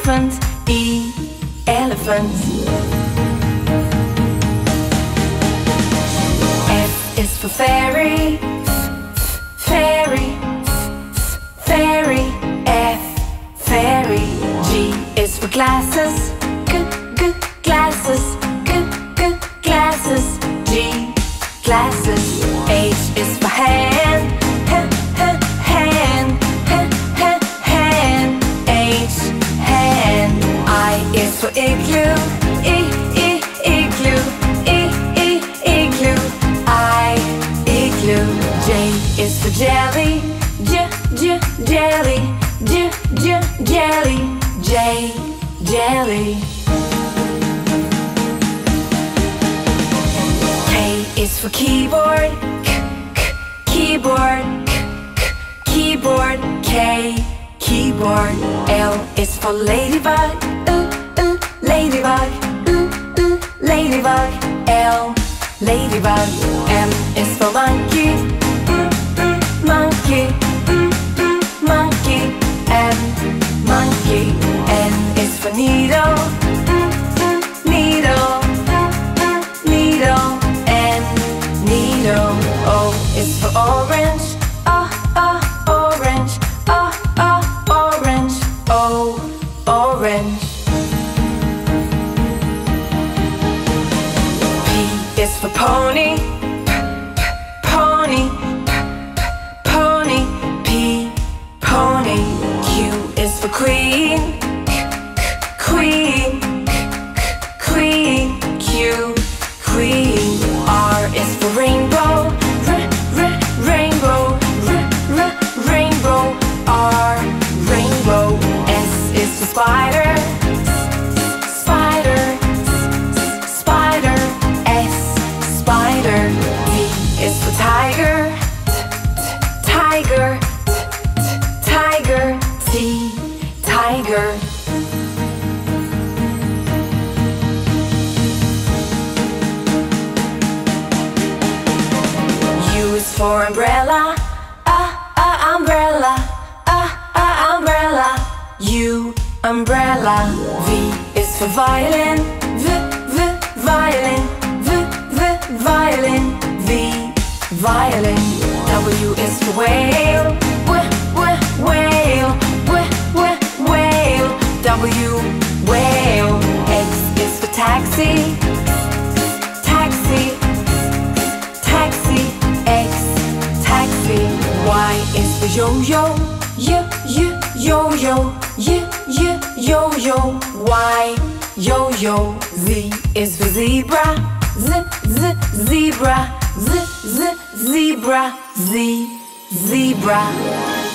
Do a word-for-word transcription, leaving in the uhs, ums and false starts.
elephant. E, elephant. F is for fairy. Fairy, fairy, F, fairy. G is for glasses. G, g, glasses. G, g, glasses. G, glasses. H is for hand. H, h, hand. H, h, hand. H, hand. I is for igloo. I, I, igloo. I, I, igloo. I, igloo. J is for jelly. J, j, jelly. J, j, jelly. J, jelly. K is for keyboard. K, k, keyboard. K, k, keyboard. K, keyboard. L is for ladybug. Uh, uh, ladybug. Uh, uh, ladybug. L, ladybug. M is for monkey. Monkey, mm, mm, monkey, M, monkey. N is for needle, mm, mm, needle, mm, mm, needle, N, needle. O is for orange, ah, ah, orange, ah, ah, orange, O, orange. P is for pony, p, p, pony. For queen, queen, queen, Q, queen. R is for rainbow, r, r, rainbow, r, r, rainbow, R, rainbow. S is for spider, spider, spider, S, spider. T is for tiger, tiger, tiger, T, tiger. U is for umbrella, ah, ah, umbrella, ah, ah, umbrella, U, umbrella. V is for violin, v, v, violin, v, v, violin, V, violin. W is for whale, w, w, whale, w, w, whale, W, whale. X is for taxi, taxi, taxi, X, taxi. Y is for yo-yo, y, y, yo-yo, y, y, yo-yo, Y, yo-yo. Z is for zebra, z, z, zebra, z, z, zebra, Z, zebra.